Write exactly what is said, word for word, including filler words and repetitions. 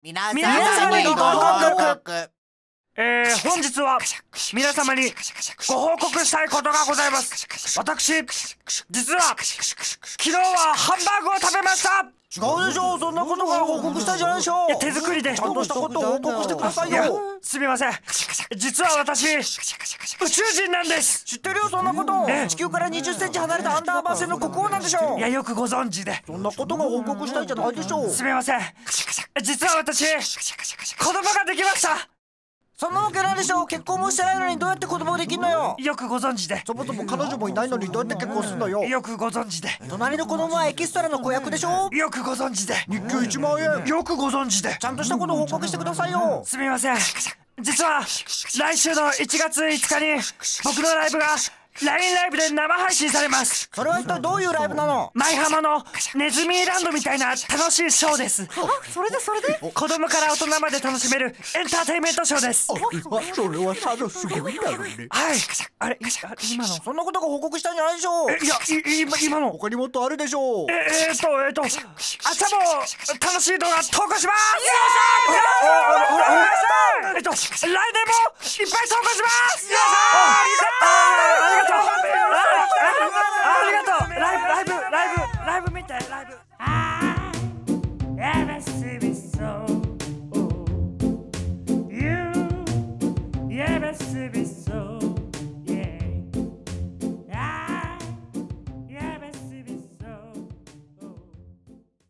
皆皆様にご報告。 えー、本日は皆様にご報告したいことがございます。私、実は昨日はハンバーグを食べました。 違うでしょう。そんなことが報告したいじゃないでしょう。 いや、手作りでちゃんとしたことを報告してくださいいやよ。 すみません、実は私宇宙人なんです。 知ってるよ、そんなこと。地球からにじゅっセンチ離れたアンダーバー星の国王なんでしょう。 いや、よくご存知で。 そんなことが報告したいじゃないでしょう。 すみません、実は私子供ができました。 そんなわけないでしょう。結婚もしてないのにどうやって子供できんのよ。 よくご存知で。 そもそも彼女もいないのにどうやって結婚すんのよ。 よくご存知で。 隣の子供はエキストラの子役でしょ。 よくご存知で。 日給いちまんえん。 よくご存知で。 ちゃんとしたことを報告してくださいよ。 すみません、実は来週のいちがついつかに僕のライブが ライン ライブで生配信されます。 それは一体どういうライブなの。 舞浜のネズミランドみたいな楽しいショーです。 それでそれで子供から大人まで楽しめるエンターテインメントショーです。 それはさぞすごいだろうね。 はい、あれ、あ今のそんなことが報告したんじゃないでしょう。 えいやい今今の他にもっとあるでしょう。 ええー、っとえー、っと明日も楽しい動画投稿します。えっと来年もいっぱい投稿します。ありがとうありがとう。ライブライブライブライブ見てライブ。あーやばすぎそう。You やばすぎそう。